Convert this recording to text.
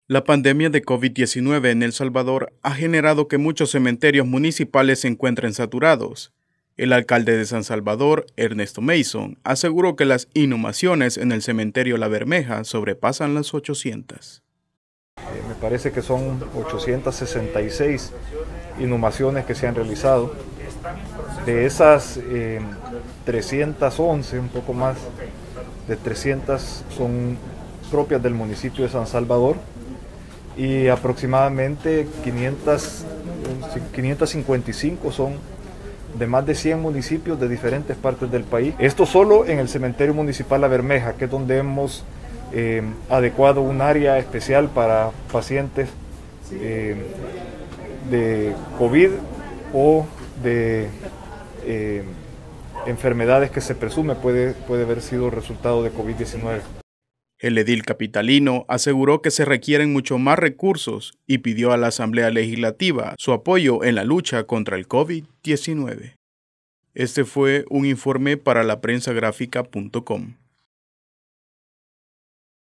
La pandemia de COVID-19 en El Salvador ha generado que muchos cementerios municipales se encuentren saturados. El alcalde de San Salvador, Ernesto Mason, aseguró que las inhumaciones en el cementerio La Bermeja sobrepasan las 800. Me parece que son 866 inhumaciones que se han realizado. De esas 311, un poco más de 300 son propias del municipio de San Salvador y aproximadamente 555 son de más de 100 municipios de diferentes partes del país. Esto solo en el cementerio municipal La Bermeja, que es donde hemos adecuado un área especial para pacientes de COVID o de enfermedades que se presume puede haber sido resultado de COVID-19. El edil capitalino aseguró que se requieren mucho más recursos y pidió a la Asamblea Legislativa su apoyo en la lucha contra el COVID-19. Este fue un informe para laprensagráfica.com.